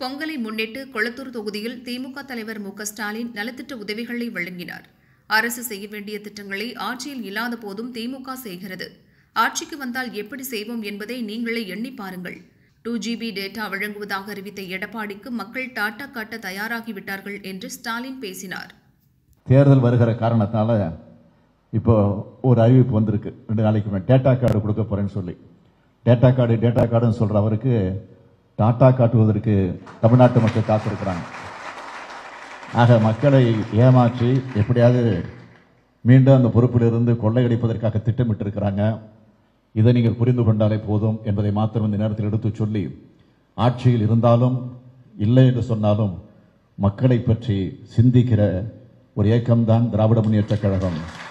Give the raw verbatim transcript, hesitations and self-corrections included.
பொங்கலை முன்னிட்டு கொளத்தூர் தொகுதியில் திமுக தலைவர் மு க ஸ்டாலின் நலத்திட்ட உதவிகளை வழங்கினார். அரசு செய்ய வேண்டிய திட்டங்களை ஆட்சியில் இல்லாத போதும் திமுக செய்கிறது. ஆட்சிக்கு வந்தால் எப்படி செய்வோம் என்பதை நீங்களே எண்ணி பாருங்கள். டூ ஜிபி டேட்டா வழங்குவதாக அறிவித்த எடப்பாடிக்கு மக்கள் டாட்டா காட்ட தயாராகிவிட்டார்கள் என்று ஸ்டாலின் பேசினார். தேர்தல் வருகிற காரணத்தால இப்போ ஒரு அறிவிப்பு வந்திருக்கு. ரெண்டு நாளைக்கு டேட்டா கார்டு கொடுக்க போறேன்னு சொல்லி டேட்டா கார்டு டேட்டா கார்டுன்னு சொல்ற அவருக்கு டாட்டா காட்டுவதற்கு தமிழ்நாட்டு மக்கள் காத்திருக்கிறாங்க. ஆக மக்களை ஏமாற்றி எப்படியாவது மீண்டும் அந்த பொறுப்பிலிருந்து கொள்ளையடிப்பதற்காக திட்டமிட்டு இருக்கிறாங்க. இதை நீங்கள் புரிந்து கொண்டாலே போதும் என்பதை மாத்திரம் இந்த நேரத்தில் எடுத்து சொல்லி, ஆட்சியில் இருந்தாலும் இல்லை என்று சொன்னாலும் மக்களை பற்றி சிந்திக்கிற ஒரு இயக்கம்தான் திராவிட முன்னேற்றக் கழகம்.